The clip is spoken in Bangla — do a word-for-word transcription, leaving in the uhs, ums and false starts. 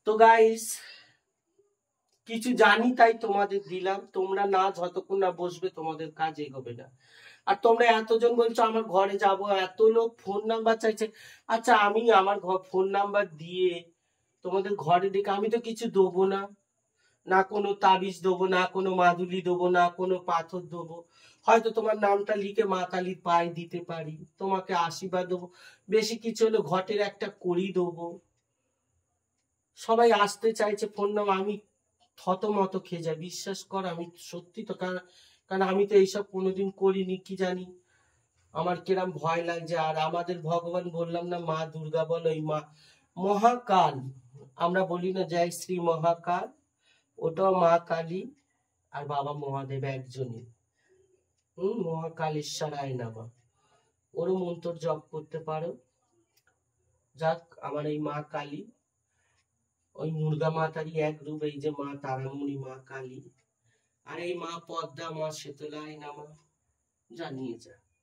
তো গাইস কিছু জানি তাই তোমাদের দিলাম, তোমরা না যতক্ষণ না বসবে তোমাদের কাজ এগোবে না। আর তোমরা এতজন বলছো আমার ঘরে যাব, এত লোক ফোন নাম্বার চাইছে। আচ্ছা আমি আমার ঘর ফোন নাম্বার দিয়ে তোমাদের ঘরে ডেকে আমি তো কিছু দেবো না, না কোনো তাবিজ দেবো, না কোনো মাদুলি দেবো, না কোনো পাথর দেবো। হয়তো তোমার নামটা লিখে মা কালীর পায়ে দিতে পারি, তোমাকে আশীর্বাদ দেবো, বেশি কিছু হলে ঘটের একটা কড়ি দেবো। সবাই আসতে চাইছে ফোন নাম্বার, আমি থতমত খেয়ে যাই, বিশ্বাস কর আমি সত্যি তো। কারণ কারণ আমি তো এইসব কোনোদিন করিনি, কি জানি আমার কিরম ভয় লাগছে। আর আমাদের ভগবান বললাম না মা দুর্গা বলো, এই মা মহাকাল, আমরা বলি না জয় শ্রী মহাকাল, ওটাও মা কালী আর বাবা মহাদেব একজনই। হম মহাকালেশ্বরায় নামা, ওরও মন্ত্র জপ করতে পারো। যাক আমার এই মা কালী ওই মুর্গা মাতারই এক রূপ, এই যে মা তারামণি মা কালী, আর এই মা পদ্মা মা শীতলায় নামা, জানিয়ে যা।